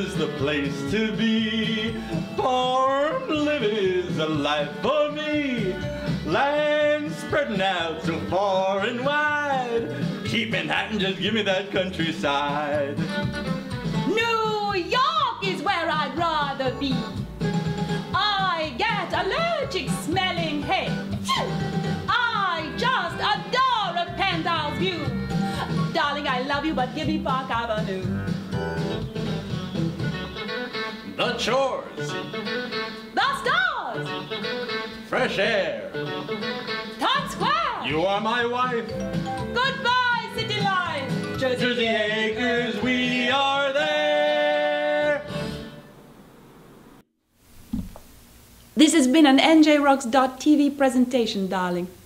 is the place to be. Farm living is a life for me. Land spreading out so far and wide. Keep Manhattan, just give me that countryside. New York is where I'd rather be. I get allergic smelling hay. I just adore a penthouse view. Darling, I love you, but give me Park Avenue. The chores. The stars. Fresh air. Times Square. You are my wife. Goodbye, city life. Jersey Acres, we are there. This has been an NJRocks.tv presentation, darling.